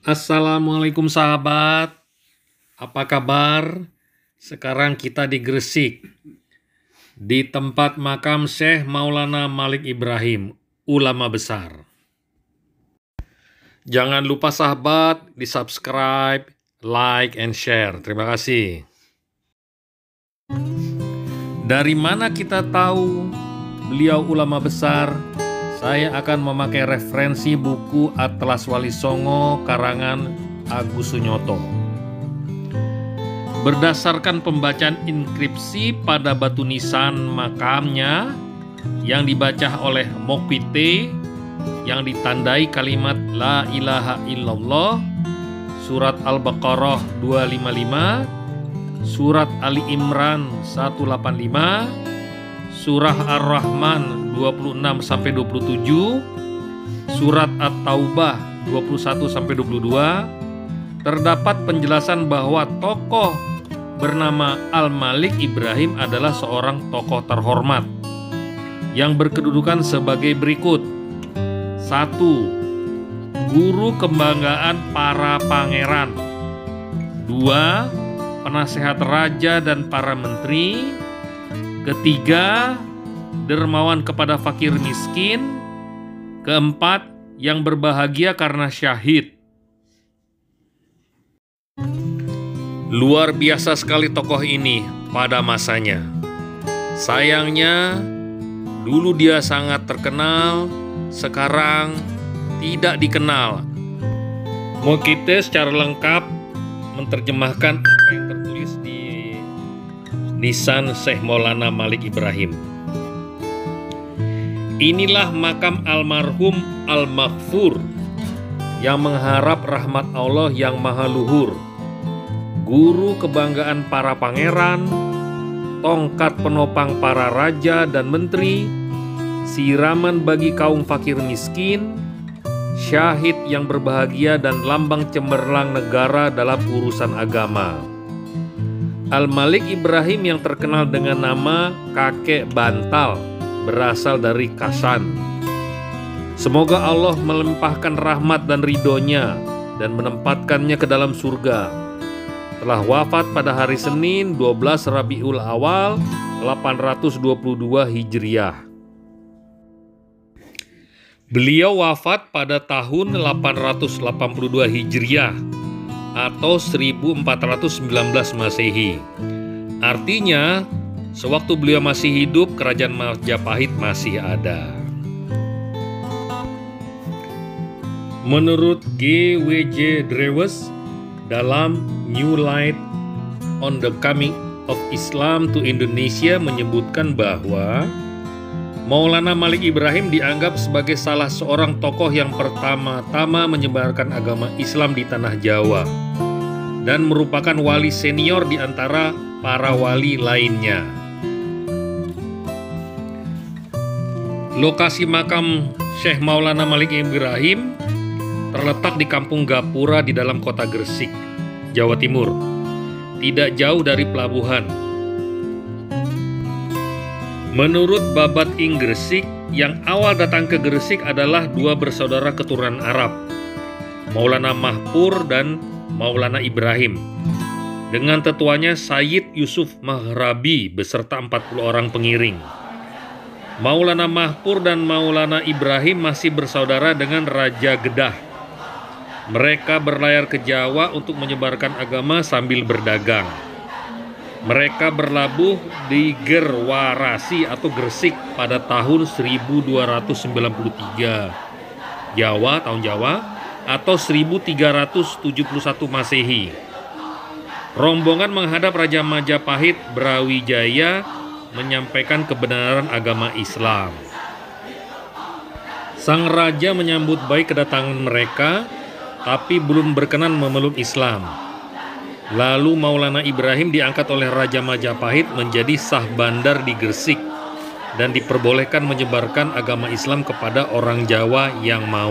Assalamualaikum sahabat, apa kabar? Sekarang kita di Gresik, di tempat makam Syekh Maulana Malik Ibrahim, ulama besar. Jangan lupa sahabat, di subscribe, like, and share. Terima kasih. Dari mana kita tahu beliau ulama besar? Saya akan memakai referensi buku Atlas Wali Songo karangan Agus Sunyoto. Berdasarkan pembacaan inskripsi pada batu nisan makamnya yang dibaca oleh Mokpite yang ditandai kalimat La ilaha illallah, surat Al-Baqarah 255, surat Ali Imran 185, surah Ar-Rahman 26-27, surat At-Taubah 21-22, terdapat penjelasan bahwa tokoh bernama Al-Malik Ibrahim adalah seorang tokoh terhormat yang berkedudukan sebagai berikut. 1. Guru kebanggaan para pangeran. 2. Penasehat raja dan para menteri. Ketiga, dermawan kepada fakir miskin. Keempat, yang berbahagia karena syahid. Luar biasa sekali tokoh ini pada masanya. Sayangnya, dulu dia sangat terkenal, sekarang tidak dikenal. Mokpite secara lengkap menerjemahkan apa yang tertulis di nisan Syekh Maulana Malik Ibrahim. Inilah makam almarhum Al-Maghfur yang mengharap rahmat Allah yang maha luhur, guru kebanggaan para pangeran, tongkat penopang para raja dan menteri, siraman bagi kaum fakir miskin, syahid yang berbahagia dan lambang cemerlang negara dalam urusan agama. Al-Malik Ibrahim yang terkenal dengan nama kakek bantal berasal dari Kasan. Semoga Allah melimpahkan rahmat dan ridhonya dan menempatkannya ke dalam surga. Telah wafat pada hari Senin 12 Rabiul Awal 822 Hijriah. Beliau wafat pada tahun 882 Hijriah atau 1419 Masehi. Artinya, sewaktu beliau masih hidup, kerajaan Majapahit masih ada. Menurut G.W.J. Drewes dalam New Light on the Coming of Islam to Indonesia menyebutkan bahwa Maulana Malik Ibrahim dianggap sebagai salah seorang tokoh yang pertama-tama menyebarkan agama Islam di tanah Jawa dan merupakan wali senior di antara para wali lainnya. Lokasi makam Syekh Maulana Malik Ibrahim terletak di Kampung Gapura di dalam kota Gresik, Jawa Timur, tidak jauh dari pelabuhan. Menurut Babat Ing Gresik, yang awal datang ke Gresik adalah dua bersaudara keturunan Arab, Maulana Mahpur dan Maulana Ibrahim, dengan tetuanya Sayyid Yusuf Maghrabi beserta 40 orang pengiring. Maulana Mahpur dan Maulana Ibrahim masih bersaudara dengan Raja Gedah. Mereka berlayar ke Jawa untuk menyebarkan agama sambil berdagang. Mereka berlabuh di Gerwarasi atau Gresik pada tahun 1293 tahun Jawa atau 1371 Masehi. Rombongan menghadap Raja Majapahit Brawijaya menyampaikan kebenaran agama Islam. Sang raja menyambut baik kedatangan mereka, tapi belum berkenan memeluk Islam. Lalu Maulana Ibrahim diangkat oleh Raja Majapahit menjadi sah bandar di Gresik dan diperbolehkan menyebarkan agama Islam kepada orang Jawa yang mau.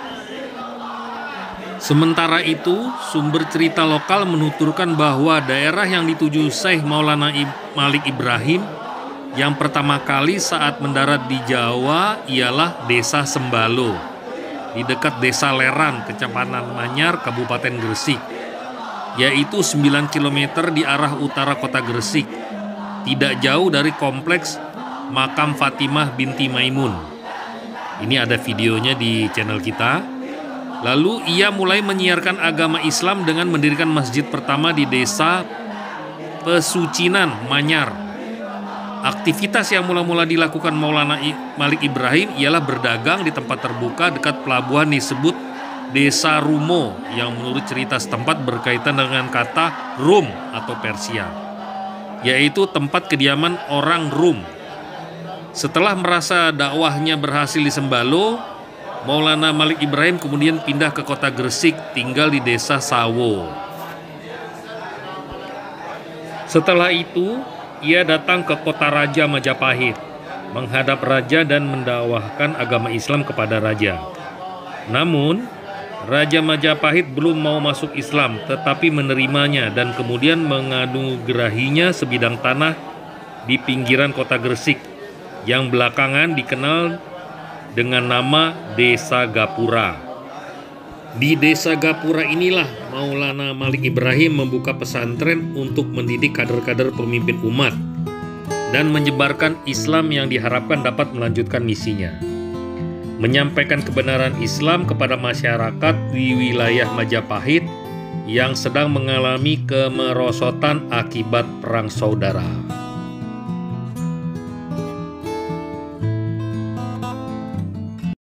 Sementara itu, sumber cerita lokal menuturkan bahwa daerah yang dituju Syekh Maulana Malik Ibrahim yang pertama kali saat mendarat di Jawa ialah Desa Sembalo di dekat Desa Leran, Kecamatan Manyar, Kabupaten Gresik, yaitu 9 km di arah utara kota Gresik, tidak jauh dari kompleks Makam Fatimah binti Maimun. Ini ada videonya di channel kita. Lalu ia mulai menyiarkan agama Islam dengan mendirikan masjid pertama di Desa Pesucinan, Manyar. Aktivitas yang mula-mula dilakukan Maulana Malik Ibrahim ialah berdagang di tempat terbuka dekat pelabuhan disebut Desa Rumo, yang menurut cerita setempat berkaitan dengan kata Rum atau Persia, yaitu tempat kediaman orang Rum. Setelah merasa dakwahnya berhasil di Sembalo, Maulana Malik Ibrahim kemudian pindah ke kota Gresik, tinggal di Desa Sawo. Setelah itu, ia datang ke kota Raja Majapahit, menghadap raja dan mendakwahkan agama Islam kepada raja. Namun, Raja Majapahit belum mau masuk Islam, tetapi menerimanya dan kemudian menganugerahinya sebidang tanah di pinggiran kota Gresik, yang belakangan dikenal dengan nama Desa Gapura. Di Desa Gapura inilah Maulana Malik Ibrahim membuka pesantren untuk mendidik kader-kader pemimpin umat dan menyebarkan Islam yang diharapkan dapat melanjutkan misinya, menyampaikan kebenaran Islam kepada masyarakat di wilayah Majapahit yang sedang mengalami kemerosotan akibat perang saudara.